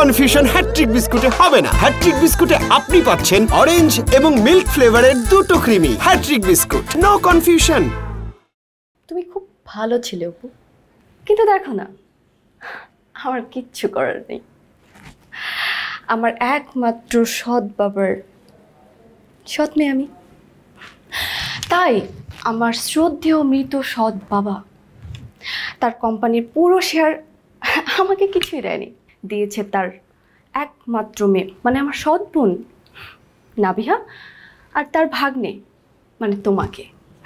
Confusion hat trick বিস্কুটে হবে না। Hat trick বিস্কুটে আপনি পাচ্ছেন অরেঞ্জ এবং মিল্ক ফ্লেভারের দুটো creamy hat trick biscuit, no confusion. তুমি খুব ভালো ছিলে অপু, কিন্তু দেখো না, আমার কিচ্ছু করার নেই। আমার একমাত্র সৎ বাবার সৎ মেয়ে আমি, তাই আমার শ্রদ্ধেয় মৃত সৎ বাবা তার কোম্পানির পুরো শেয়ার আমাকে কিছুই দেয়নি, দিয়েছে তার একমাত্র মেয়ে মানে আমার সৎ বোন নাবিহা আর তার ভাগ্নে মানে তোমাকে।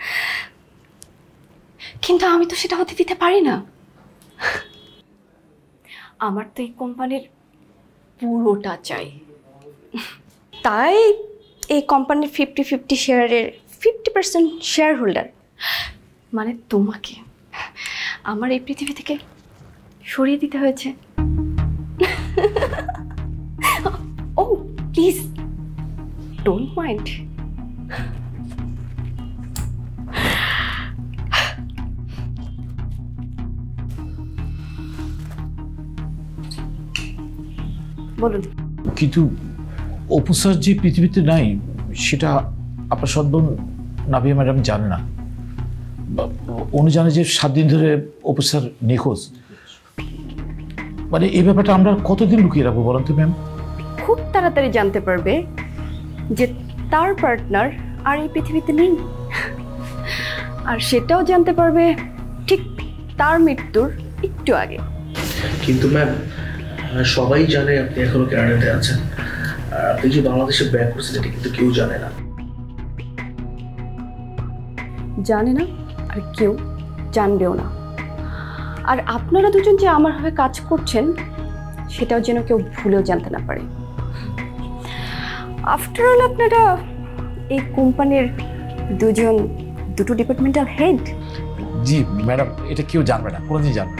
কিন্তু আমি তো সেটা হতে দিতে পারি না। আমার তো এই কোম্পানির পুরোটা চাই, তাই এই কোম্পানির 50-50 শেয়ারের 50% শেয়ার হোল্ডার মানে তোমাকে আমার এই পৃথিবী থেকে সরিয়ে দিতে হয়েছে। ও প্লিজ ডোন্ট মাইন্ড। বলুন। কিন্তু অপু স্যার যে পৃথিবীতে নাই সেটা আপনার সদ্বোন নাবিয়া ম্যাডাম জানে না। উনি জানে যে 7 দিন ধরে অপু স্যার নিখোঁজ। মানে এই ব্যাপারটা আমরা কতদিন লুকিয়ে রাখবো বলেন তো ম্যাম? খুব তাড়াতাড়ি জানতে পারবে যে তার পার্টনার আর এই পৃথিবীতে নেই, আর সেটাও জানতে পারবে ঠিক তার মৃত্যুর একটু আগে। কিন্তু ম্যাম সবাই জানে আপনি এখনো কানাডাতে আছেন, আর আপনি যে বাংলাদেশে ব্যাক করছেন এটা কিন্তু কেউ জানে না। জানে না আর কেউ জানবেও না। আর আপনারা দুজন যে আমার হয়ে কাজ করছেন সেটাও যেন কেউ ভুলেও জানতে না পারে। আফটার অল আপনারা এই কোম্পানির দুটো ডিপার্টমেন্টাল হেড। জি ম্যাডাম, এটা কেউ জানবে না, কোনোদিন জানবে না।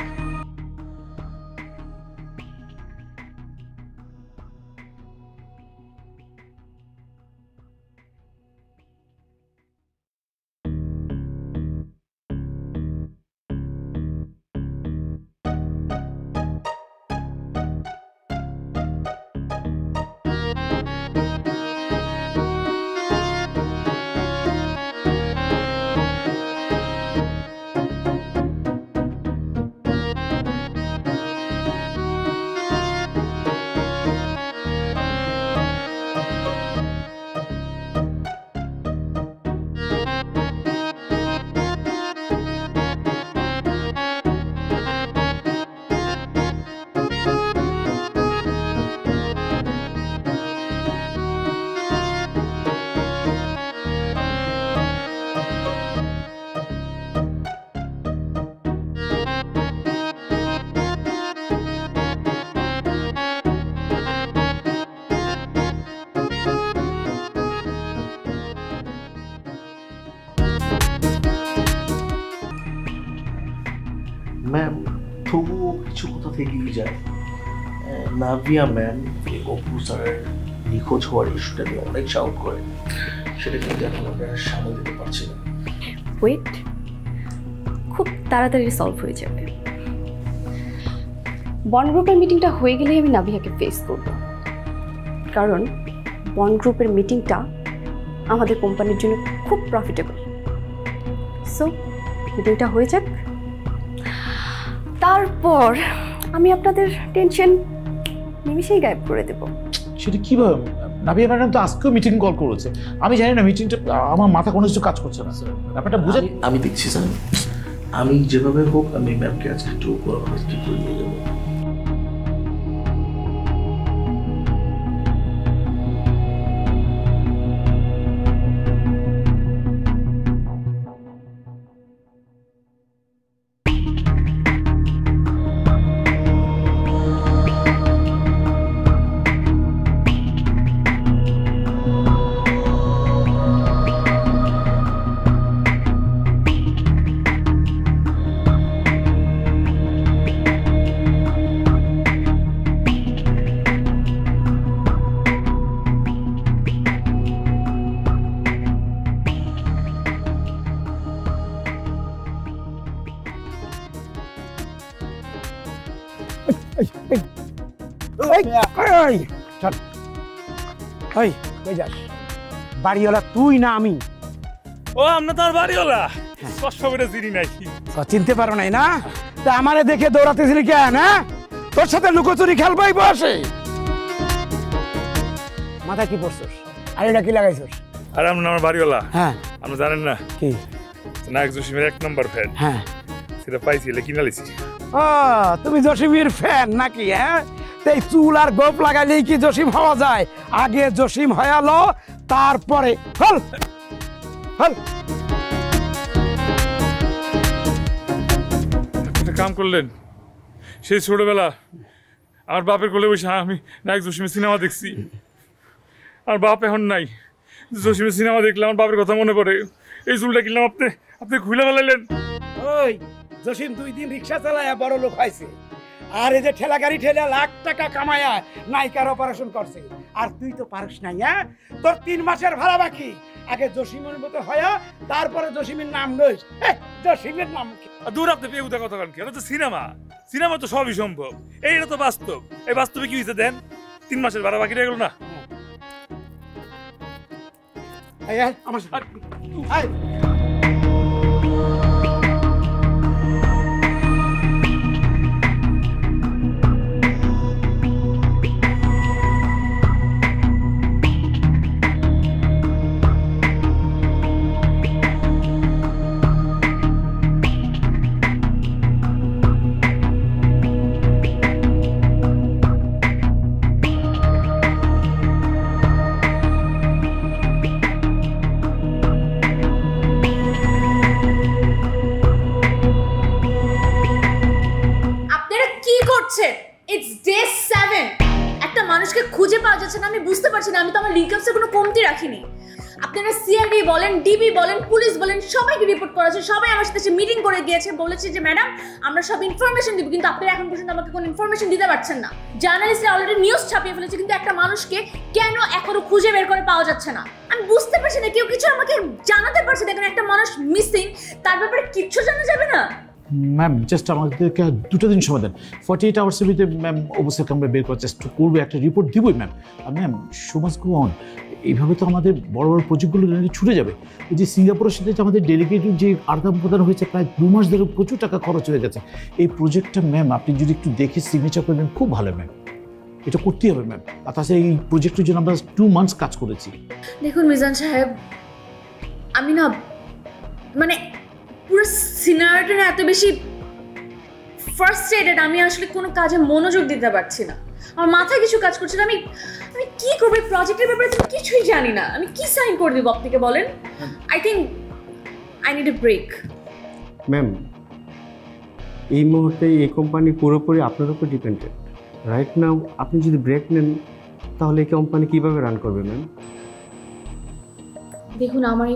ম্যাম তবুও কিছু কথা থেকেই যায়। নাভিয়া ম্যাম অপু স্যারের নিখোঁজ হওয়ার ইস্যুটা নিয়ে অনেক শাউট করে, সেটা কিন্তু এখন আমরা সামাল দিতে পারছি না। ওয়েট, খুব তাড়াতাড়ি সলভ হয়ে যাবে। বন্ড গ্রুপের মিটিংটা হয়ে গেলেই আমি নাভিয়াকে ফেস করব, কারণ বন্ড গ্রুপের মিটিংটা আমাদের কোম্পানির জন্য খুব প্রফিটেবল। সো মিটিংটা হয়ে যাক, তারপর আমি আপনাদের টেনশন নিমিশেই গায়েব করে দেব। সেটা কিভাবে? নাবিয়া ম্যাডাম তো আজকেও মিটিং কল করেছে, আমি জানি না মিটিংটা, আমার মাথা কোনো কিছু কাজ করছে না। ব্যাপারটা বুঝে আমি দেখছি স্যার, আমি যেভাবে হোক আমি ম্যামকে আজকে একটু ঠিক করে নিয়ে যাবো। এই এই চল এই কই যাস বাড়িওয়ালা তুই না আমি ও আমরা তো আর বাড়িওয়ালা কষ্ট করে চিনি নাই চিনতে পারো নাই না তা আমারে দেখে দৌড়াতেছিলি কেন হ্যাঁ তোর সাথে লুকোচুরি খেলবাই বসে মাথায় কি পড়ছস আর এটা কি লাগাইছস আর আমরা আমার বাড়িওয়ালা হ্যাঁ আমরা জানেন না কি নায়ক জসিমের 1 নম্বর ফ্যান হ্যাঁ সেটা পাইছি কিনা লিছি ও তুমি জসিমের ফ্যান নাকি হ্যাঁ এই চুল আর গোপ লাগাইলেই কি জসিম হওয়া যায় আগে জসিম হয়ালো তারপরে হল হল একটা কাম করলেন সেই ছোটবেলা আমার বাপের কোলে বসে আমি নায়ক জসিমের সিনেমা দেখছি আর বাপ এখন নাই জসিমের সিনেমা দেখলে আমার বাপের কথা মনে পড়ে এই চুলটা কিনলাম আপনি খুলে ফেলাইলেন ওই জসিম 2 দিন রিক্সা চালায়া বড় লোক হয়েছে আর এই যে ঠেলা গাড়ি ঠেলা লাখ টাকা কামায়া নায়িকার অপারেশন করছে আর তুই তো পারিস নাই হ্যাঁ তোর 3 মাসের ভাড়া বাকি আগে জসিমের মতো হয়া তারপরে জসিমের নাম লইস জসিমের নাম কি দূর আপনি পেয়ে কথা কান কেন তো সিনেমা তো সবই সম্ভব এইটা তো বাস্তব এই বাস্তবে কি হয়েছে দেন 3 মাসের ভাড়া বাকি রয়ে গেল না এই আমার এই খুঁজে পাওয়া যাচ্ছে না আমি বুঝতে পারছি না আমি তো আমার লিকআপসে কোনো কমতি রাখিনি আপনারা সিআইডি বলেন ডিবি বলেন পুলিশ বলেন সবাইকে রিপোর্ট করেছে সবাই আমার সাথে মিটিং করে গিয়েছে বলেছে যে ম্যাডাম আমরা সব ইনফরমেশন দিব কিন্তু আপনারা এখন পর্যন্ত আমাকে কোনো ইনফরমেশন দিতে পারছেন না জার্নালিস্টরা অলরেডি নিউজ ছাপিয়ে ফেলেছে কিন্তু একটা মানুষকে কেন এখনো খুঁজে বের করে পাওয়া যাচ্ছে না আমি বুঝতে পারছি না কেউ কিছু আমাকে জানাতে পারছে না কারণ একটা মানুষ মিসিং তার ব্যাপারে কিচ্ছু জানা যাবে না ম্যাম জাস্ট আমাদেরকে 2টা দিন সময় দেন 48 আওয়ার্সের ভিতরে ম্যাম অবস্থাকে আমরা বের করার চেষ্টা করবো একটা রিপোর্ট দিবই ম্যাম আর ma'am show must go on এইভাবে তো আমাদের বড় বড় প্রজেক্টগুলো ছুটে যাবে এই যে সিঙ্গাপুরের সাথে যে আমাদের ডেলিগেটেড যে আদান প্রদান হয়েছে প্রায় 2 মাস ধরে প্রচুর টাকা খরচ হয়ে গেছে এই প্রজেক্টটা ম্যাম আপনি যদি একটু দেখে সিগনেচার করবেন খুব ভালো ম্যাম এটা করতেই হবে ম্যাম আর তাছাড়া এই প্রজেক্টের জন্য আমরা 2 মান্থস কাজ করেছি দেখুন মিজান সাহেব আমি না মানে পুরো সিনারিওটা না এত বেশি ফ্রাস্ট্রেটেড আমি আসলে কোনো কাজে মনোযোগ দিতে পারছি না আমার মাথায় কিছু কাজ করছে না আমি কি করব এই প্রজেক্টের ব্যাপারে তো কিছুই জানি না আমি কি সাইন করে দেব আপনাকে বলেন I think I need a break ma'am এই মুহূর্তে এই কোম্পানি পুরোপুরি আপনার উপর ডিপেন্ডেন্ট রাইট নাও আপনি যদি ব্রেক নেন তাহলে এই কোম্পানি কিভাবে রান করবে ম্যাম দেখুন আমার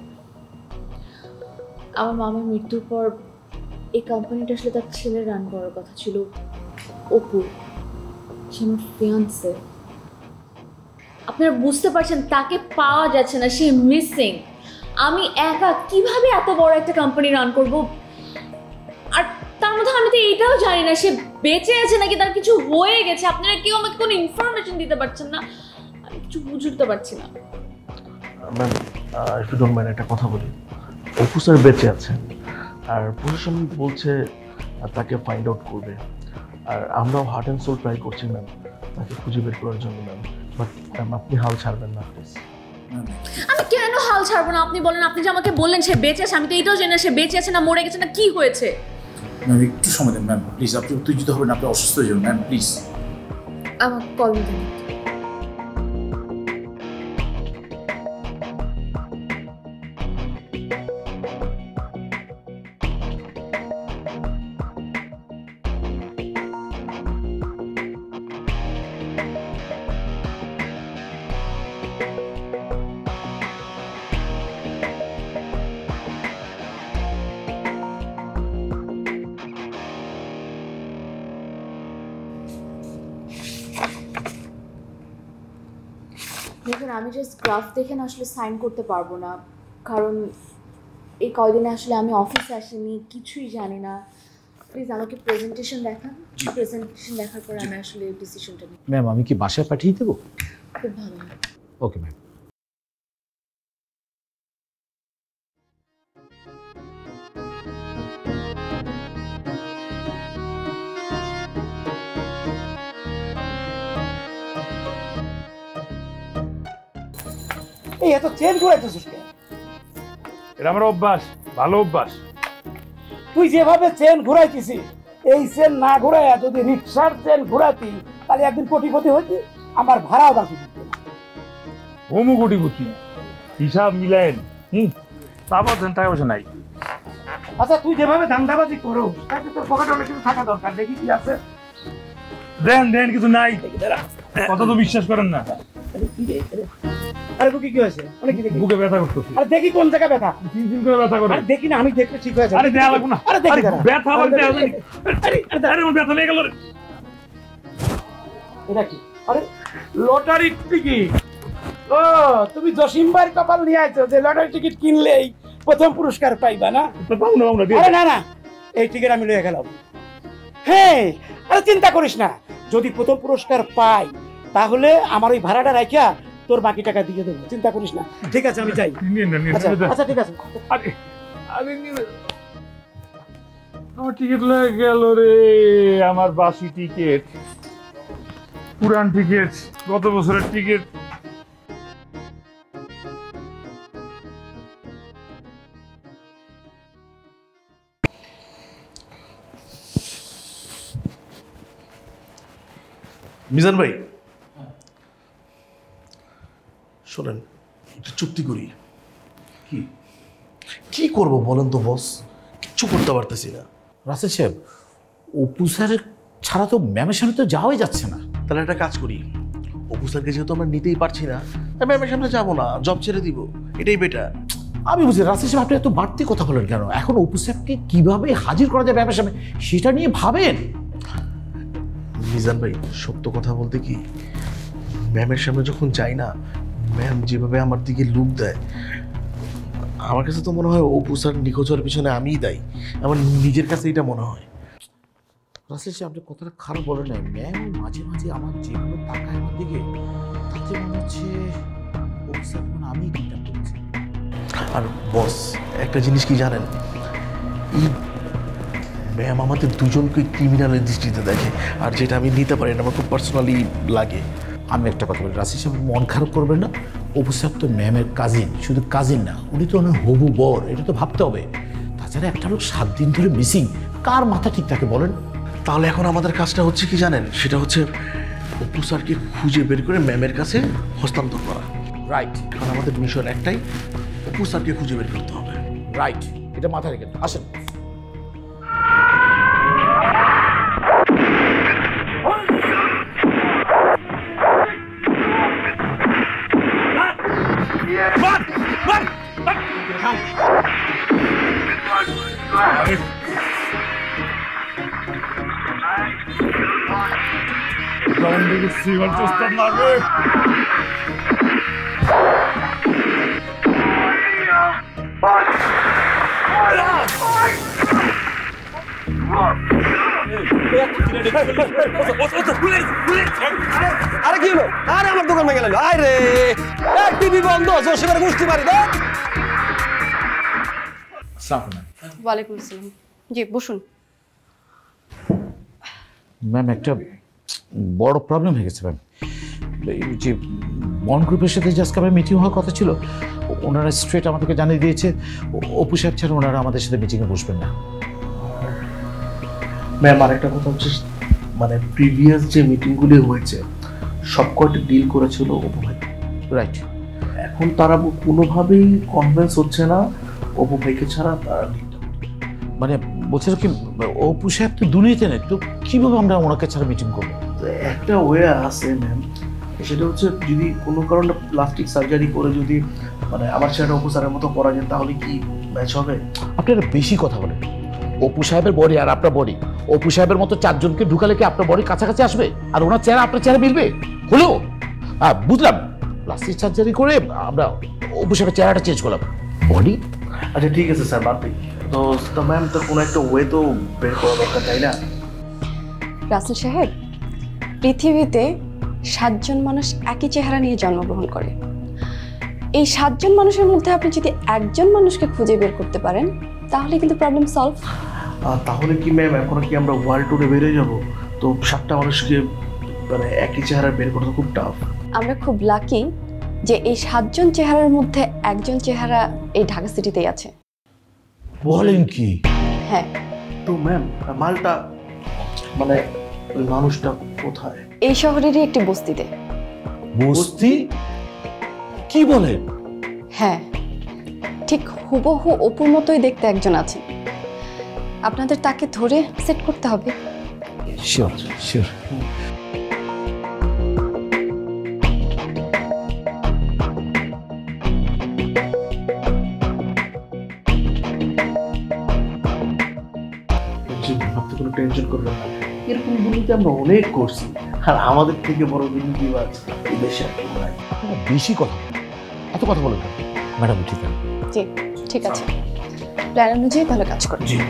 মামার মৃত্যুর পর এই কোম্পানিটা আসলে তার ছেলে রান করার কথা ছিল অপু সে আমার ফিয়ান্সে আপনারা বুঝতে পারছেন তাকে পাওয়া যাচ্ছে না সে মিসিং আমি একা কিভাবে এত বড় একটা কোম্পানি রান করব আর তার মধ্যে আমি তো এটাও জানি না সে বেঁচে আছে নাকি তার কিছু হয়ে গেছে আপনারা কেউ আমাকে কোনো ইনফরমেশন দিতে পারছেন না আমি কিছু বুঝতে পারছি না ম্যাম একটু ডোন্ট মাইন্ড একটা কথা বলি অপু স্যার বেঁচে আছেন আর প্রশাসন বলছে তাকে ফাইন্ড আউট করবে আর আমরাও হার্ট অ্যান্ড সোল ট্রাই করছি ম্যাম তাকে খুঁজে বের করার জন্য ম্যাম বাট ম্যাম আপনি হাল ছাড়বেন না প্লিজ আমি কেন হাল ছাড়বো না আপনি বলেন আপনি যে আমাকে বললেন সে বেঁচে আছে আমি তো এটাও জানি না সে বেঁচে আছে না মরে গেছে না কি হয়েছে ম্যাম একটু সময় দেন ম্যাম প্লিজ আপনি উত্তেজিত হবেন আপনি অসুস্থ হয়ে যাবেন ম্যাম প্লিজ আমার কল দিন দেখুন আমি জাস্ট গ্রাফ দেখে না আসলে সাইন করতে পারবো না কারণ এই কয়দিনে আসলে আমি অফিসে আসিনি কিছুই জানি না প্লিজ আমাকে প্রেজেন্টেশন দেখান। প্রেজেন্টেশন দেখার পর আমি আসলে ডিসিশনটা নিই। ম্যাম আমি কি বাসায় পাঠিয়ে দেবো? খুব ভালো হয়। Okay ma'am. এই এত চেন ঘুরাইতেছিস কেন? এটা আমার অভ্যাস, ভালো অভ্যাস। তুই যেভাবে চেন ঘুরাইতেছিস, এই চেন না ঘুরাইয়া যদি রিক্সার চেন ঘুরাতি তাহলে একদিন কোটিপতি হইতি, আমার ভাড়াও বাকি দিত না। হোমু কোটিপতি হিসাব মিলায়েন। তারপর টাকা পয়সা নাই। আচ্ছা তুই যেভাবে ধান্দাবাজি করো তাতে তোর পকেটে অনেক কিছু থাকা দরকার, দেখি কি আছে। দেন দেন, কিছু নাই। কথা তো বিশ্বাস করেন না। আরে বুকে কি হয়েছে? অনেক কি দেখি? বুকে ব্যথা করতেছে। আরে দেখি কোন জায়গায় ব্যথা। 3 দিন করে ব্যথা করে। আরে দেখি না, আমি দেখলে ঠিক হয়ে যাবে। আরে দেয়া লাগবে না। আরে দেখি দাঁড়া। ব্যথা আবার দেয়া যাবে। আরে আমার ব্যথা লেগে গেল রে। এটা কি? আরে লটারির টিকিট। ও তুমি জসিম ভাইয়ের কপাল নিয়ে আইছো যে লটারি টিকিট কিনলেই প্রথম পুরস্কার পাইবা না? পাবো না আমরা। আরে না না, এই টিকিট আমি লয়ে গেলাম। হ্যাঁ, আরে চিন্তা করিস না, যদি প্রথম পুরস্কার পাই তাহলে আমার ওই ভাড়াটা রাখিয়া তোর বাকি টাকা দিয়ে দেবো, চিন্তা করিস না। ঠিক আছে আমি যাই। আচ্ছা আচ্ছা ঠিক আছে। আরে আরে আমার টিকিট লেগে গেল রে। আমার বাসি টিকিট, পুরান টিকিট, গত বছরের টিকিট। মিজান ভাই শোনেন, একটু চুক্তি করি। কি করব বলেন তো বস, কিচ্ছু করতে পারতেছি না। রাসেল সাহেব, অপু স্যারের ছাড়া তো ম্যামের সামনে তো যাওয়াই যাচ্ছে না। তাহলে একটা কাজ করি, অপু স্যারকে যেহেতু আমরা নিতেই পারছি না, ম্যামের সামনে যাবো না, জব ছেড়ে দিব, এটাই বেটার। আমি বুঝি রাসেল সাহেব আপনি এত বাড়তি কথা বলেন কেন? এখন অপু স্যারকে কিভাবে হাজির করা যায় ম্যামের সামনে সেটা নিয়ে ভাবেন। মিজান ভাই সত্য কথা বলতে কি, ম্যামের সামনে যখন যাই না, ম্যাম যেভাবে আমার দিকে লুক দেয়, আমার কাছে তো মনে হয় অপু স্যার নিখোঁজ হওয়ার পিছনে আমিই দায়ী। আমার নিজের কাছে এটা মনে হয়। রাসেল সাহেব আপনি কথাটা খারাপ বলেন না। ম্যাম মাঝে মাঝে আমার যেভাবে তাকায় আমার দিকে, তাতে মনে হচ্ছে অপু স্যার মানে আমি কিডন্যাপ করেছি। আর বস একটা জিনিস কি জানেন, এই ম্যাম আমাদের দুজনকে ক্রিমিনালের দৃষ্টিতে দেখে, আর যেটা আমি নিতে পারি না, আমার খুব পার্সোনালি লাগে। আমি একটা কথা বলি, রাসেল সাহেব মন খারাপ করবেন না। অপু স্যার তো ম্যামের কাজিন, শুধু কাজিন না, উনি তো ওনার হবু বর, এটা তো ভাবতে হবে। তাছাড়া একটা লোক 7 দিন ধরে মিসিং, কার মাথা ঠিক থাকে বলেন? তাহলে এখন আমাদের কাজটা হচ্ছে কি জানেন, সেটা হচ্ছে অপু স্যারকে খুঁজে বের করে ম্যামের কাছে হস্তান্তর করা। রাইট, কারণ আমাদের মিশন একটাই, অপু স্যারকে খুঁজে বের করতে হবে। রাইট, এটা মাথায় রেখে আসেন। আরে কি হলো? আরে আমার দোকান ভেঙে গেল। আরে টিভি বন্ধ, জোশের মুষ্টি মারি দে। ওয়ালাইকুম আসসালাম। জি বসুন। ম্যাম একটা বড় প্রবলেম হয়ে গেছে ম্যাম। এই যে বন গ্রুপের সাথে যে আজকে আমার মিটিং হওয়ার কথা ছিল, ওনারা স্ট্রেট আমাদেরকে জানিয়ে দিয়েছে অপু সাহেব ছাড়া ওনারা আমাদের সাথে মিটিংয়ে বসবেন না। ম্যাম আরেকটা কথা হচ্ছে, মানে প্রিভিয়াস যে মিটিংগুলি হয়েছে সব কয়টা ডিল করেছিল অপু ভাই। রাইট, এখন তারা কোনোভাবেই কনভিন্স হচ্ছে না অপু ভাইকে ছাড়া তারা ডিলটা। মানে বলছিল কি অপু সাহেব তো দুনিয়াতে নেই, তো কীভাবে আমরা ওনাকে ছাড়া মিটিং করবো? একটা ওয়ে আছে ম্যাম, সেটা হচ্ছে যদি কোনো কারণে প্লাস্টিক সার্জারি করে যদি মানে আমার ছেলেটা অপু স্যারের মতো করা যায়, তাহলে কি ম্যাচ হবে? আপনারা বেশি কথা বলেন। অপু সাহেবের বডি আর আপনার বডি, অপু সাহেবের মতো 4 জনকে ঢুকালে কি আপনার বডি কাছাকাছি আসবে? আর ওনার চেহারা আপনার চেহারা মিলবে? হলো বুঝলাম, প্লাস্টিক সার্জারি করে আমরা অপু সাহেবের চেহারাটা চেঞ্জ করলাম, বডি। আচ্ছা ঠিক আছে স্যার, বাদ দিই, তো ম্যাম তো কোনো একটা ওয়ে তো বের করা দরকার, তাই না? রাসেল সাহেব, পৃথিবীতে 7 জন মানুষ একই চেহারা নিয়ে জন্মগ্রহণ করে। এই 7 জন মানুষের মধ্যে আপনি যদি একজন মানুষকে খুঁজে বের করতে পারেন তাহলে কিন্তু প্রবলেম সলভ। তাহলে কি ম্যাম এখন কি আমরা ওয়ার্ল্ড ট্যুরে বেরিয়ে যাব? তো 7টা মানুষকে মানে একই চেহারা বের করা খুব টাফ। আমরা খুব লাকি যে এই 7 জন চেহারার মধ্যে একজন চেহারা এই ঢাকা সিটিতেই আছে। বলেন কি? হ্যাঁ। তো ম্যাম মালটা মানে ওই মানুষটা কোথায়? এই শহরেরই একটি বস্তিতে। বস্তি? কি বলেন? হ্যাঁ, ঠিক হুবহু অপুর মতোই দেখতে একজন আছে। আপনাদের তাকে ধরে সেট করতে হবে। Sure sure. আপনি কোনো টেনশন করবেন না, এরকম দুর্নীতি আমরা অনেক করছি, আর আমাদের থেকে বড় দুর্নীতিবাজ এই দেশে আর কেউ নাই। বেশি কথা, এত কথা বলেন ম্যাডাম। ঠিক আছে, জি ঠিক আছে, প্ল্যান অনুযায়ী তাহলে কাজ করুন। জি।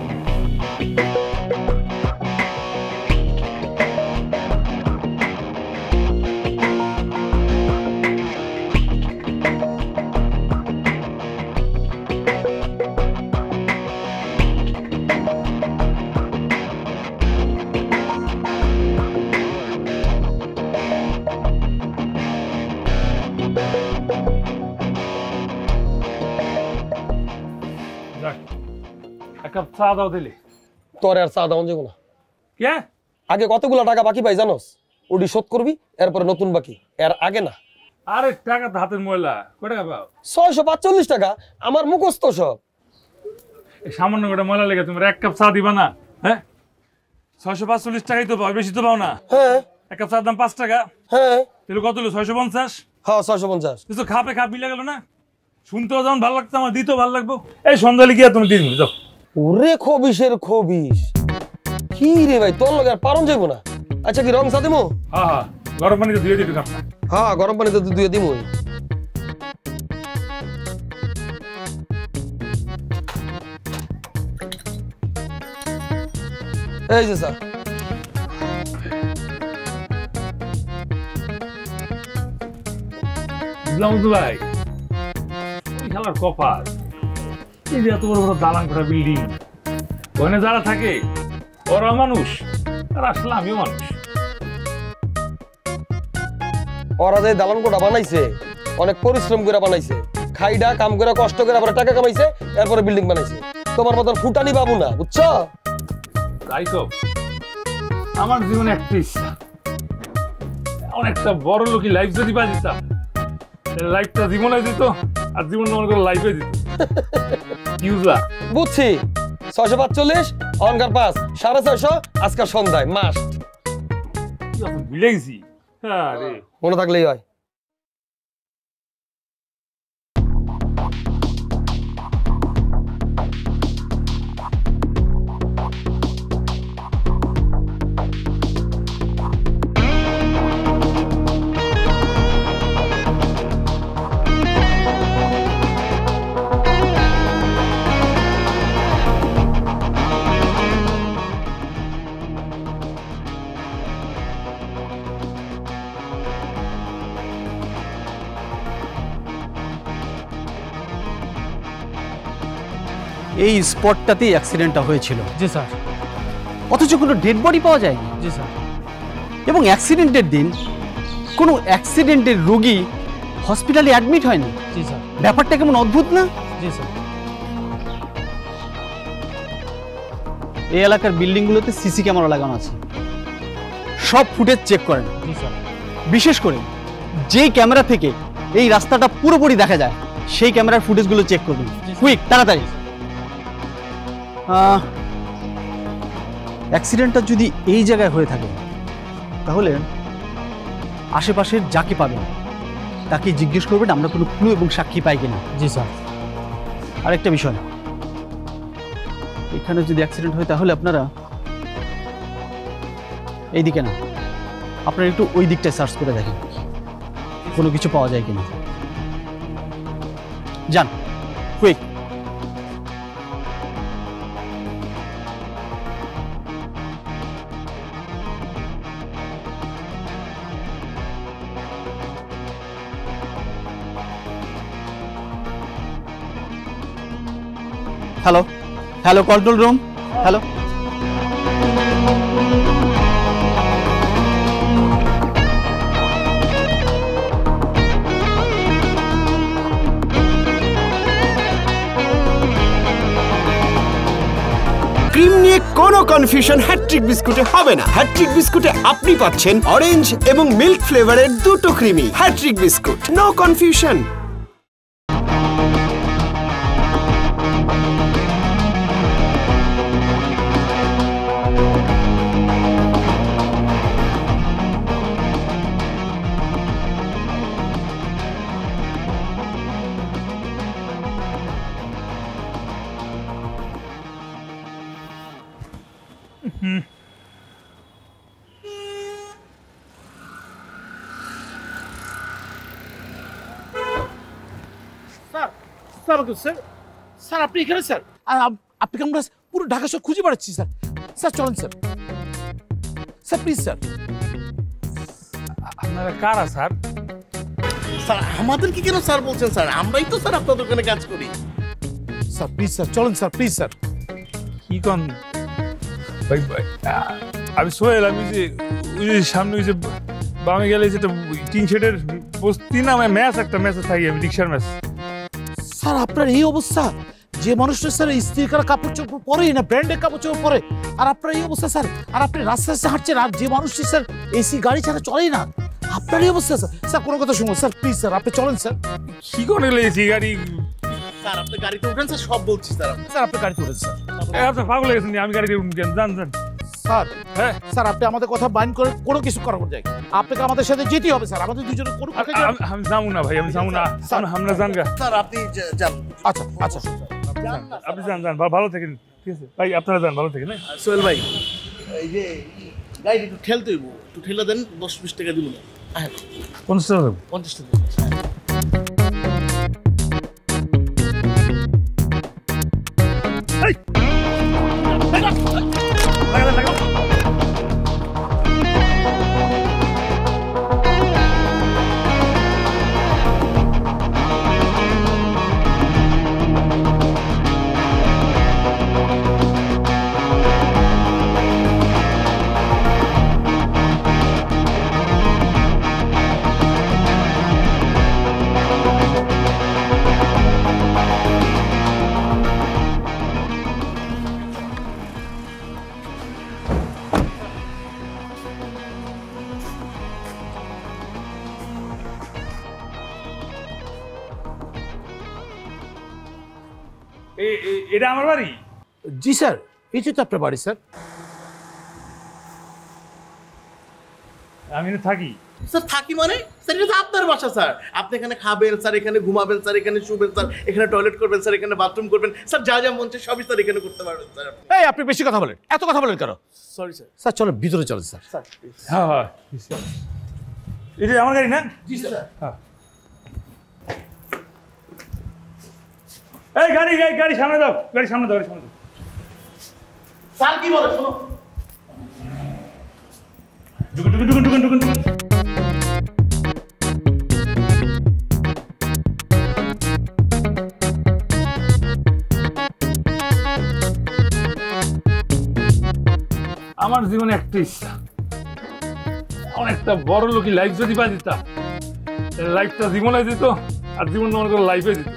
এক কাপ চা দাও দিলে। তোর আর চা দাও যাবো না। কে? আগে কতগুলো টাকা বাকি পাই জানোস? ওটি শোধ করবি, এরপরে নতুন বাকি, এর আগে না। আরে টাকা তো হাতের ময়লা, কয় টাকা পাও? 645 টাকা, আমার মুখস্থ সব। এই সামান্য করে ময়লা লেগে তোমরা এক কাপ চা দিবা না? হ্যাঁ, 645 টাকাই তো পাও, বেশি তো পাও না। হ্যাঁ এক কাপ চার দাম 5 টাকা। হ্যাঁ তাহলে কত হলো? 650। হ্যাঁ 650। তো খাপে খাপ মিলে গেল না? শুনতেও যেমন ভালো লাগতো, আমার দিতেও ভালো লাগবো। এই সন্ধ্যালে গিয়ে তুমি দিয়ে দিবি, যাও। ওরে খবিসের খবিস, কি রে ভাই, তোর লগে আর পারন যাইবো না। আচ্ছা কি রং চা দিমু? হ্যাঁ হ্যাঁ, গরম পানিতে ধুয়ে দিবি কাপটা। হ্যাঁ গরম পানিতে ধুয়ে দিমু। এই যে স্যার। বুঝলাম তো ভাই, ওই খেলার কপাল, এই যে এত বড় বড় দালান করা বিল্ডিং, ওখানে যারা থাকে ওরা মানুষ, আর আসলে আমিও মানুষ। ওরা যে দালান কোটা বানাইছে অনেক পরিশ্রম করে বানাইছে, খাইডা কাম করে কষ্ট করে আবার টাকা কামাইছে, এরপরে বিল্ডিং বানাইছে। তোমার মতন ফুটানি বাবু না, বুঝছো? তাই তো আমার জীবনে একটা ইচ্ছা, অনেকটা বড় লোকই লাইফ যদি পাই দিতাম, লাইফটা জীবনে দিত আর জীবন মনে করে লাইফে দিত। কি বুঝলা? বুঝছি। 645 অনকার 5 650 আজকাল সন্ধ্যায় মাস ভুলে গেছি। আরে মনে থাকলেই হয়। এই স্পটটাতেই অ্যাক্সিডেন্টটা হয়েছিল। জি স্যার। অথচ কোনো ডেড বডি পাওয়া যায়নি। জি স্যার। এবং অ্যাক্সিডেন্টের দিন কোনো অ্যাক্সিডেন্টের রোগী হসপিটালে অ্যাডমিট হয়নি। জি স্যার। ব্যাপারটা কেমন অদ্ভুত না? জি স্যার। এই এলাকার বিল্ডিংগুলোতে সিসি ক্যামেরা লাগানো আছে, সব ফুটেজ চেক করেন। জি স্যার। বিশেষ করে যেই ক্যামেরা থেকে এই রাস্তাটা পুরোপুরি দেখা যায় সেই ক্যামেরার ফুটেজগুলো চেক করবেন। কুইক, তাড়াতাড়ি। অ্যাক্সিডেন্টটা যদি এই জায়গায় হয়ে থাকে তাহলে আশেপাশের যাকে পাবেন তাকে জিজ্ঞেস করবেন আমরা কোনো ক্লু এবং সাক্ষী পাই কিনা। জি স্যার। আরেকটা বিষয়, এখানে যদি অ্যাক্সিডেন্ট হয় তাহলে আপনারা এই দিকে না, আপনারা একটু ওই দিকটায় সার্চ করে দেখেন কোনো কিছু পাওয়া যায় কিনা। যান, quick. Hello hello control room, hello. Cream নিয়ে কোনো কনফিউশন হ্যাট্রিক বিস্কুটে হবে না। হ্যাট্রিক বিস্কুটে আপনি পাচ্ছেন অরেঞ্জ এবং মিল্ক ফ্লেভারের দুটো creamy. Hat trick biscuit, no confusion. Sir sir sir আপনি এখানে স্যার? আপনাকে আমরা পুরো ঢাকা শহর খুঁজে বেড়াচ্ছি স্যার। স্যার চলেন স্যার, স্যার প্লিজ স্যার। আপনারা কারা স্যার? স্যার আমাদেরকে কেন স্যার বলছেন স্যার? আমরাই তো স্যার আপনার দোকানে কাজ করি। স্যার প্লিজ স্যার চলেন স্যার, প্লিজ স্যার। কি কন ভাই? আমি সোহেল, আমি যে ওই যে সামনে ওই যে বামে গেলে যেটা টিন শেডের বস্তি না, ম্যাচ একটা ম্যাচে থাকি আমি, রিক্সার ম্যাচ। স্যার আপনার এই অবস্থা, যে মানুষটা স্যার স্ত্রীর কাপড় চোপড় পরেই না, ব্র্যান্ডের কাপড় চোপড় পরে, আর আপনার এই অবস্থা স্যার। আর আপনি রাস্তায় রাস্তায় হাঁটছেন, আর যে মানুষটি স্যার এসি গাড়ি ছাড়া চলেই না, আপনার এই অবস্থা স্যার। স্যার কোনো কথা শুনুন স্যার, প্লিজ স্যার আপনি চলেন স্যার। কি করে এসি গাড়ি? স্যার আপনি গাড়িতে উঠেন স্যার, সব বলছি স্যার। স্যার আপনি গাড়িতে উঠেন স্যার। আপনি পাগল হয়ে গেছেন, আমি গাড়িতে উঠেন, যান যান। স্যার হ্যাঁ স্যার আপনি আমাদের কথা বাইন করে কোনো কিছু করার যায়, আপনাকে আমাদের সাথে যেতেই হবে স্যার। আমাদের দুজনের কোনো আমি যাবো না ভাই, আমি যাবো না। আমরা যান গা। স্যার আপনি যান। আচ্ছা আচ্ছা আপনি যান যান, ভালো থাকেন। ঠিক আছে ভাই, আপনারা যান, ভালো থাকেন। সোহেল ভাই, এই যে গাড়ি একটু ঠেলতে হইব, একটু ঠেলে দেন, 10-20 টাকা দিব না। 50 টাকা? 50 টাকা। এটা আমার বাড়ি? জি স্যার, এটাই তো আপনার বাড়ি স্যার। আমি থাকি স্যার। থাকি মানে স্যার, এটা তো আপনার বাসা স্যার। আপনি এখানে খাবেন স্যার, এখানে ঘুমাবেন স্যার, এখানে শুবেন স্যার, এখানে টয়লেট করবেন স্যার, এখানে বাথরুম করবেন স্যার, যা যা মন চায় সবই স্যার এখানে করতে পারবেন স্যার। এই আপনি বেশি কথা বলেন, এত কথা বলেন কেন? Sorry sir. স্যার চলো ভিতরে চলেন স্যার। স্যার হ্যাঁ হ্যাঁ, এটা আমার গাড়ি না? জি স্যার। হ্যাঁ। এই গাড়ি গাড়ি সামনে দাও, গাড়ি সামনে দাও, গাড়ি সামনে দাও। স্যার কি বলে শোনো। ঢুকুন ঢুকুন ঢুকুন ঢুকুন ঢুকুন ঢুকুন। আমার জীবনে একটা ইচ্ছা, অনেকটা বড় লোকই লাইফ যদি পাই দিতাম, লাইফটা জীবনে দিত আর জীবন মনে করে লাইফে দিত।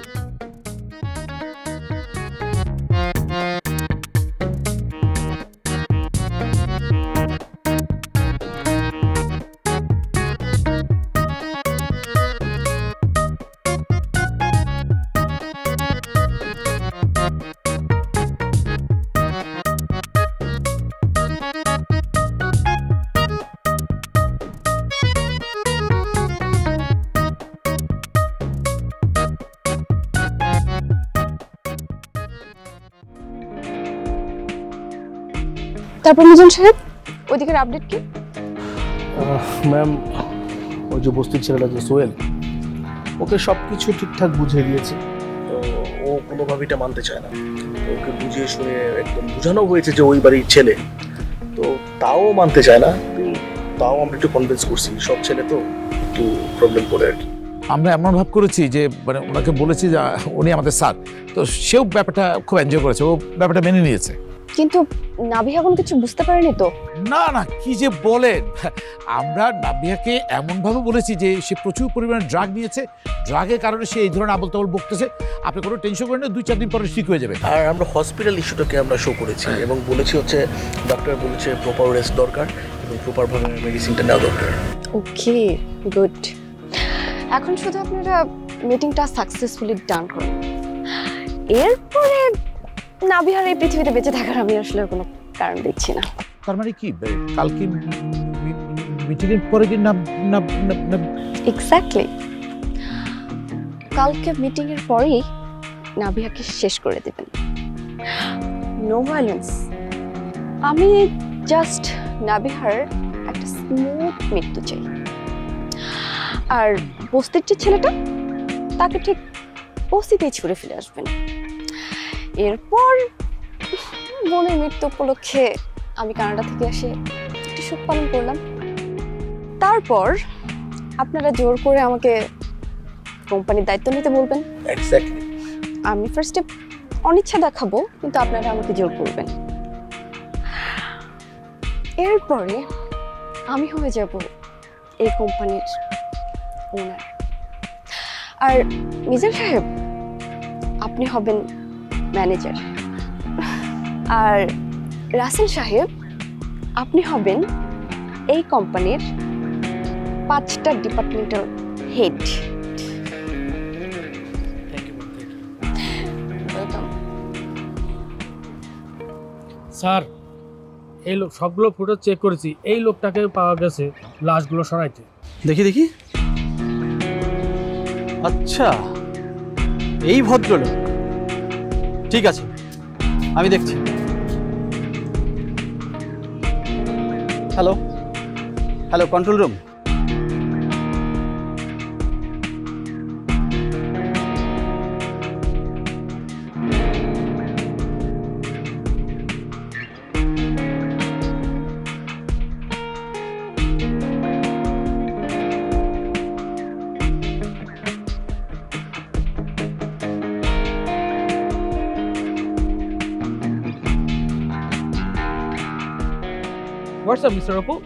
তারপর মিজান সাহেব, ওইদিকের আপডেট কি? ম্যাম, ওই যে বস্তির ছেলেটা যে সোহেল, ওকে সব কিছু ঠিকঠাক বুঝিয়ে দিয়েছে, তো ও কোনোভাবেই এটা মানতে চায় না। ওকে বুঝিয়ে শুনে একদম বোঝানো হয়েছে যে ওই বাড়ির ছেলে, তো তাও মানতে চায় না। তাও আমরা একটু কনভিন্স করছি, সব ছেলে তো একটু প্রবলেম করে আর কি। আমরা এমন ভাব করেছি যে মানে ওনাকে বলেছি যে উনি আমাদের স্যার, তো সেও ব্যাপারটা খুব এনজয় করেছে, ও ব্যাপারটা মেনে নিয়েছে। কিন্তু নাভিয়া কোনো কিছু বুঝতে পারেনি তো? না না, কি যে বলেন, আমরা নাভিয়াকে এমনভাবে বলেছি যে সে প্রচুর পরিমাণে ড্রাগ নিয়েছে, ড্রাগের কারণে সে এই ধরনের আবল তাবল বকতেছে। আপনি কোনো টেনশন করেন না, 2-4 দিন পরে ঠিক হয়ে যাবে। আর আমরা হসপিটাল ইস্যুটাকে আমরা শো করেছি এবং বলেছি হচ্ছে ডক্টর বলেছে প্রপার রেস্ট দরকার এবং প্রপারভাবে মেডিসিনটা নেওয়া দরকার। Okay, good. এখন শুধু আপনারা মিটিংটা সাকসেসফুলি ডান করুন, এরপরে নাভিয়ার এই পৃথিবীতে বেঁচে থাকার আমি আসলে কোনো কারণ দেখছি না। তার মানে কি কালকে মিটিংয়ের পরে কি না? এক্স্যাক্টলি, কালকে মিটিংয়ের পরেই নাভিয়াকে শেষ করে দেবেন। No violence. আমি জাস্ট নাভিয়ার একটা স্মুথ মৃত্যু চাই। আর বস্তির যে ছেলেটা, তাকে ঠিক বস্তিতেই ছুঁড়ে ফেলে আসবেন। এরপর বোনের মৃত্যু উপলক্ষে আমি কানাডা থেকে এসে একটু শোক পালন করলাম। তারপর আপনারা জোর করে আমাকে কোম্পানির দায়িত্ব নিতে বলবেন। এক্স্যাক্টলি। আমি ফার্স্টে অনিচ্ছা দেখাবো, কিন্তু আপনারা আমাকে জোর করবেন। এরপরে আমি হয়ে যাব এই কোম্পানির ওনার। আর মিজান সাহেব, আপনি হবেন ম্যানেজার। আর রাসেল সাহেব, আপনি হবেন এই কোম্পানির 5টা ডিপার্টমেন্টের হেড। ওয়েলকাম। স্যার, এই লোক সবগুলো ফটো চেক করেছি, এই লোকটাকে পাওয়া গেছে লাশগুলো সরাইতে। দেখি দেখি। আচ্ছা, এই ভদ্রলোক। ঠিক আছে, আমি দেখছি। Hello hello, control room. What's up, Mr. Apu?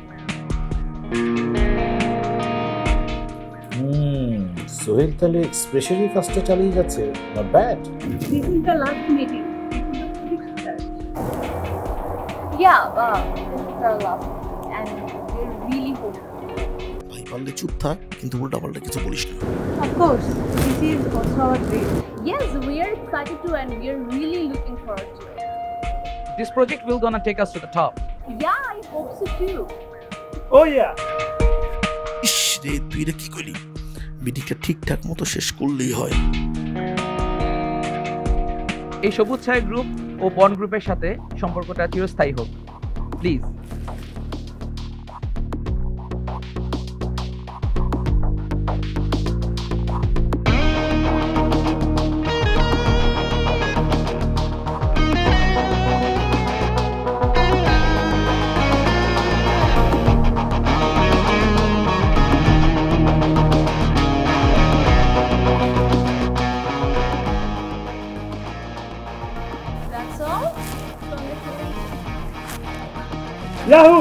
Sohel তাহলে এক্সপ্রেশনই কাজটা চালিয়ে যাচ্ছে, not bad. This is the last meeting. Yeah, this is our last and we're really hopeful. ভাই পারলে চুপ থাক, কিন্তু উল্টাপাল্টা কিছু বলিস না। Of course, this is also our dream. Yes, we are excited to and we are really looking forward to it. This project will gonna take us to the top. Yeah, I hope so too. Oh yeah. ইস রে, তুই এটা কি করলি? মিটিংটা ঠিকঠাক মতো শেষ করলেই হয়। এই সবুজ ছায়া গ্রুপ ও বন গ্রুপের সাথে সম্পর্কটা চিরস্থায়ী হোক, please. That's all. Yahoo!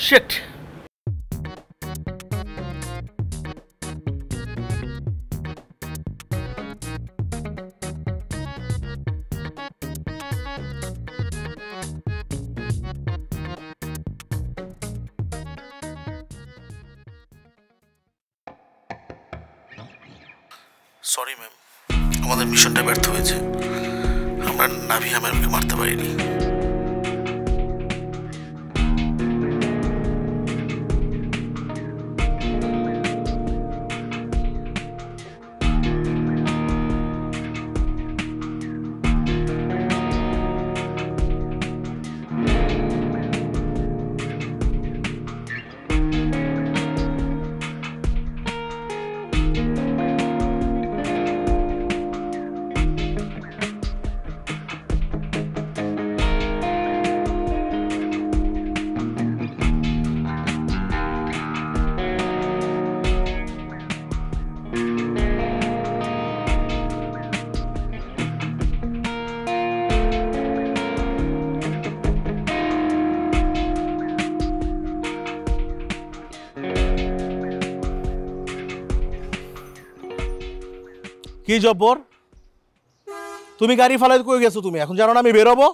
Shit. Sorry ma'am, আমাদের মিশনটা ব্যর্থ হয়েছে। আমরা নাভিয়া ম্যামকে মারতে পারিনি। কি জব্বর, তুমি গাড়ি ফালাই কই গেছো? তুমি এখন জানো না আমি বেরোবো?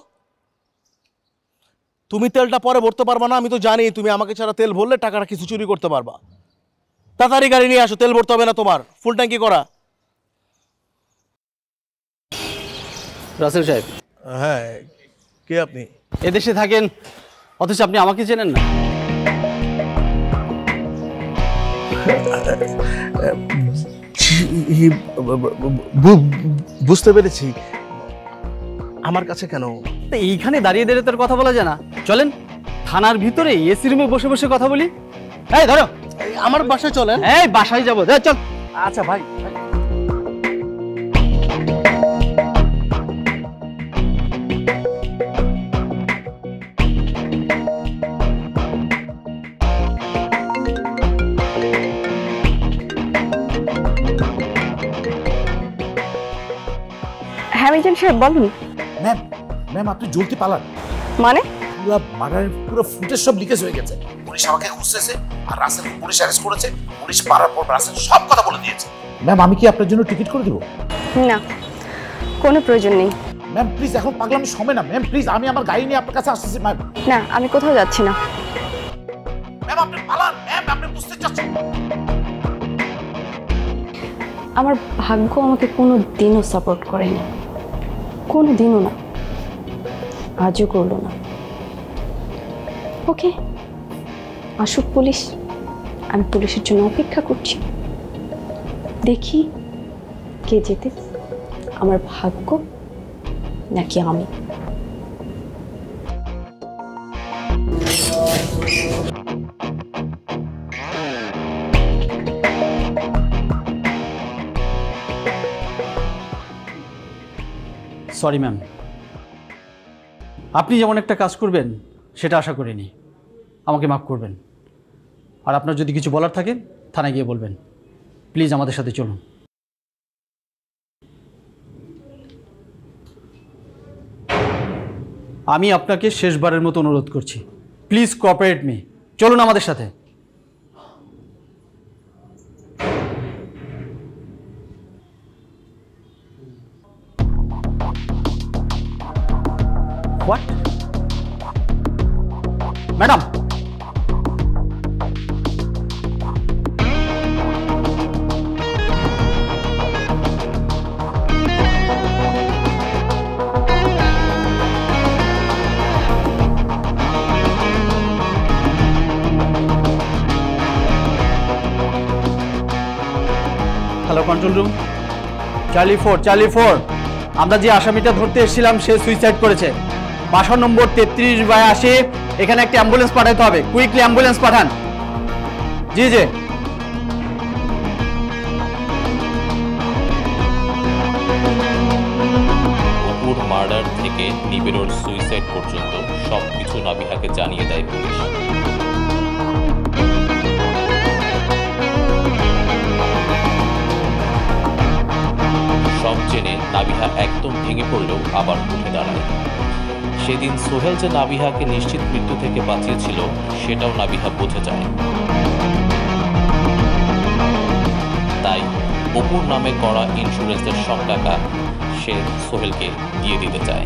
তুমি তেলটা পরে ভরতে পারবা না, আমি তো জানি। তুমি আমাকে ছাড়া তেল ভরলে টাকাটা কিছু চুরি করতে পারবা। তাড়াতাড়ি গাড়ি নিয়ে আসো, তেল ভরতে হবে না তোমার, ফুল ট্যাঙ্কি করা। রাসেল সাহেব। হ্যাঁ, কে আপনি? এদেশে থাকেন অথচ আপনি আমাকে চেনেন না? বুঝতে পেরেছি। আমার কাছে কেন? এইখানে দাঁড়িয়ে দাঁড়িয়ে তোর কথা বলা যায় না। চলেন থানার ভিতরে এসি রুমে বসে বসে কথা বলি। এই ধরো, আমার বাসায় চলেন। এই বাসায় যাবো, চল। আচ্ছা ভাই। হ্যাঁ মিজান সাহেব বলুন। ম্যাম ম্যাম আপনি জলদি পালান। মানে? পুরো মার্ডারের পুরো ফুটেজ সব লিকেজ হয়ে গেছে। পুলিশ আমাকে খুঁজতেছে আর রাসেল পুলিশ অ্যারেস্ট করেছে। পুলিশ পারার পর রাসেল সব কথা বলে দিয়েছে। ম্যাম আমি কি আপনার জন্য টিকিট করে দেব? না, কোনো প্রয়োজন নেই। ম্যাম প্লিজ, এখন পাগলামি সময় না। ম্যাম প্লিজ, আমি আমার গাড়ি নিয়ে আপনার কাছে আসতেছি। ম্যাম না, আমি কোথাও যাচ্ছি না। ম্যাম আপনি পালান। ম্যাম আপনি বুঝতে চাচ্ছেন? আমার ভাগ্য আমাকে কোনো দিনও সাপোর্ট করেনি, কোনো দিনও না, আজও করলো না। ওকে, আসুক পুলিশ, আমি পুলিশের জন্য অপেক্ষা করছি। দেখি কে যেতে, আমার ভাগ্য নাকি আমি। সরি ম্যাম, আপনি যেমন একটা কাজ করবেন সেটা আশা করিনি। আমাকে মাফ করবেন। আর আপনার যদি কিছু বলার থাকে থানায় গিয়ে বলবেন। প্লিজ আমাদের সাথে চলুন। আমি আপনাকে শেষবারের মতো অনুরোধ করছি, প্লিজ কোঅপারেট মি। চলুন আমাদের সাথে। What? Madam, hello control room, Charlie 4। আমরা যে আসামিটা ধরতে এসেছিলাম সে সুইসাইড করেছে। বাসা নম্বর 33/80। এখানে একটা অ্যাম্বুলেন্স পাঠাতে হবে, কুইকলি অ্যাম্বুলেন্স পাঠান। জি জি। অপুর মার্ডার থেকে নিবিড়র সুইসাইড পর্যন্ত সবকিছু নাবিহাকে জানিয়ে দেয় পুলিশ। সব জেনে নাবিহা একদম ভেঙে পড়লেও আবার উঠে দাঁড়ায়। সেদিন সোহেল যে নাবিহাকে নিশ্চিত মৃত্যু থেকে বাঁচিয়েছিল সেটাও নাবিহা বুঝে যায়। তাই অপুর নামে করা ইন্স্যুরেন্সের সব টাকা সে সোহেলকে দিয়ে দিতে চায়।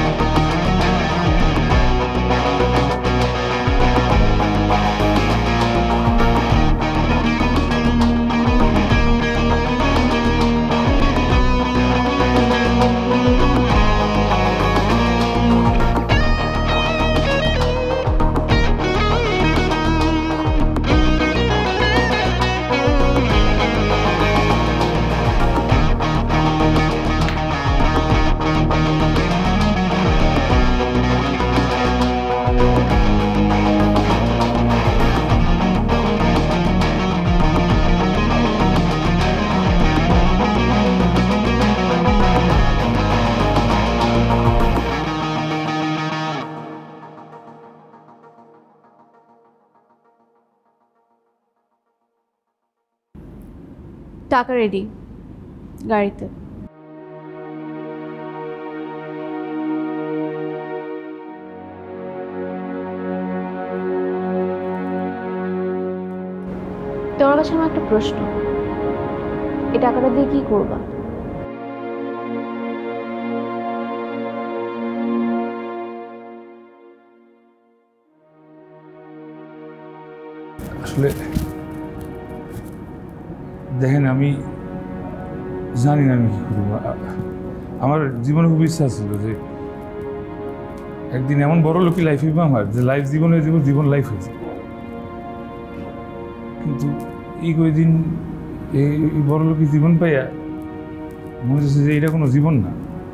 টাকা রেডি গাড়িতে। তোমার কাছে আমার একটা প্রশ্ন, এই টাকাটা দিয়ে কি করবা? আসলে দেখেন, আমি জানি না আমি কি করবো। আমার জীবনে খুব ইচ্ছা ছিল যে একদিন এমন বড় লোকই লাইফ হইব আমার, যে লাইফ জীবন হয়ে যাবো, জীবন লাইফ হয়েছে। কিন্তু এই কয়দিন এই বড় লোকই জীবন পাইয়া মনে হচ্ছে যে এটা কোনো জীবন না।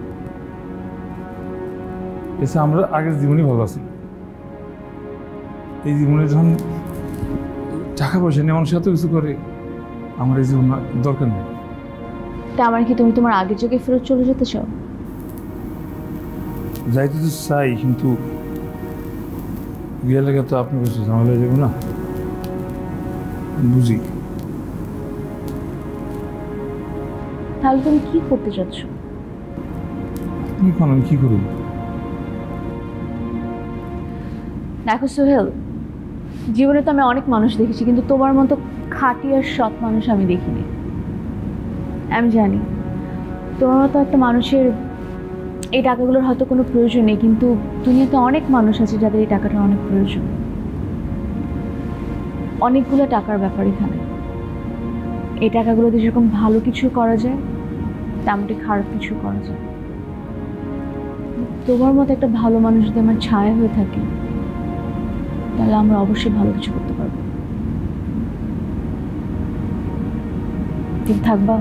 এসে আমরা আগের জীবনই ভালো আছি। এই জীবনে যখন টাকা পয়সা নিয়ে মানুষ এত কিছু করে, আমার এই জীবন দরকার নেই। তা আমার কি তুমি তোমার আগের যুগে ফেরত চলে যেতে চাও? যাইতে তো চাই, কিন্তু গেলে তো আপনার কাছে ঝামেলা হয়ে যাবো না, বুঝি। তাহলে তুমি কি করতে চাচ্ছ? তুমি কোন আমি কি করব? দেখো সোহেল, জীবনে তো আমি অনেক মানুষ দেখেছি, কিন্তু তোমার মতো খাঁটি আর সৎ মানুষ আমি দেখিনি। আমি জানি তোমার মতো একটা মানুষের এই টাকাগুলোর হয়তো কোনো প্রয়োজন নেই, কিন্তু দুনিয়াতে অনেক মানুষ আছে যাদের এই টাকাটা অনেক প্রয়োজন। অনেকগুলো টাকার ব্যাপার এখানে। এই টাকাগুলোতে যেরকম ভালো কিছু করা যায়, তেমনটি খারাপ কিছু করা যায়। তোমার মতো একটা ভালো মানুষ যদি আমার ছায়া হয়ে থাকে, তাহলে আমরা অবশ্যই ভালো কিছু করতে পারবো। ঠিক থাকবা?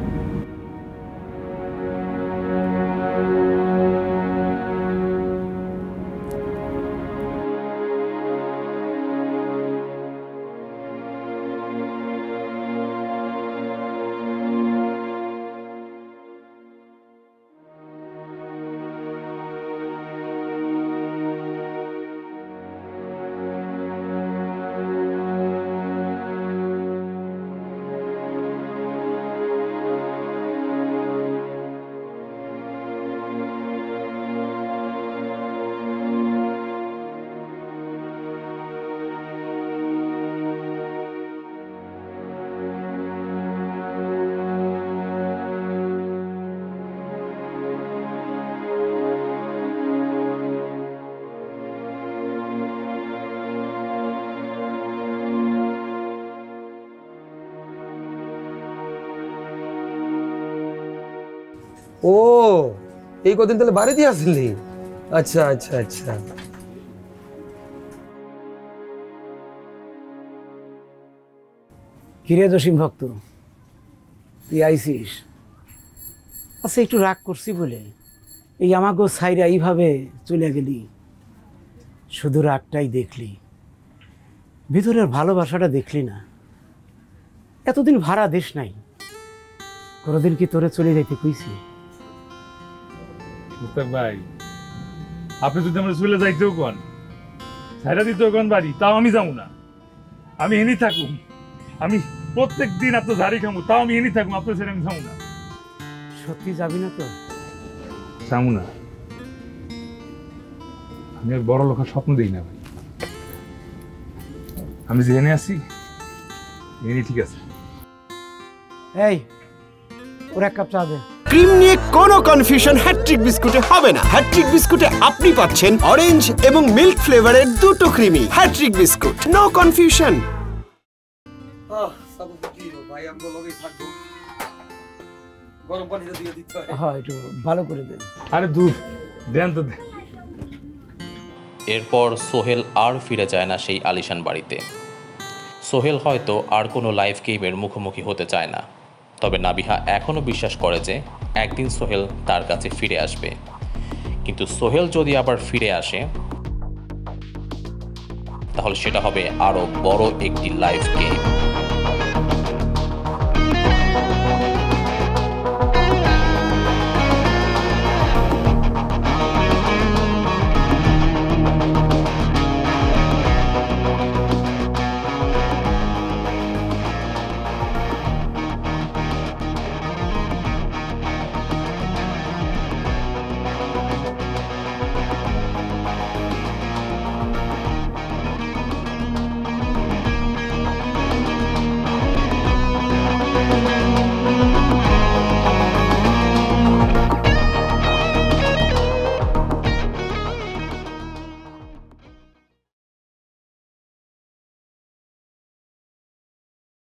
ও এই কদিন তাহলে বাড়িতে আসলি? আচ্ছা আচ্ছা আচ্ছা। কিরে জসিম ভক্ত, তুই আইসিস? আচ্ছা, একটু রাগ করছি বলে এই আমাকে সাইরা এইভাবে চলে গেলি? শুধু রাগটাই দেখলি, ভিতরের ভালোবাসাটা দেখলি না? এতদিন ভাড়া দেশ নাই, কোনোদিন কি তোরে চলে যাইতে কইছি? ভাই, আপনি যদি আমরা চলে যাইতেও কন, ছাইরা দিতেও কন বাড়ি, তাও আমি যাবো না। আমি এনি থাকুম, আমি প্রত্যেক দিন আপনার ঝাড়ি খামু, তাও আমি এনি থাকুম, আপনার ছেড়ে আমি যাবো না। সত্যি যাবি না তো? যাবো না। আমি আর বড় লোকের স্বপ্ন দিই না ভাই। আমি জেনে আছি এনে ঠিক আছে। এই ওর এক কাপ চা দে। ক্রিম নিয়ে কোনো কনফিউশন হ্যাট্রিক বিস্কুটে হবে না। হ্যাট্রিক বিস্কুটে আপনি পাচ্ছেন অরেঞ্জ এবং মিল্ক ফ্লেভারের দুটো creamy. Hat trick biscuit, no confusion. ভাই আমগো লগেই থাকবো, গরম পানিটা দিয়ে দিতে হয়। হ্যাঁ একটু ভালো করে দেন। আরে দূর দেন তো। এরপর সোহেল আর ফিরে যায় না সেই আলিশান বাড়িতে। সোহেল হয়তো আর কোনো লাইভ গেমের মুখোমুখি হতে চায় না, তবে নাবিহা এখনও বিশ্বাস করে যে একদিন সোহেল তার কাছে ফিরে আসবে। কিন্তু সোহেল যদি আবার ফিরে আসে তাহলে সেটা হবে আরও বড় একটি লাইভ গেম।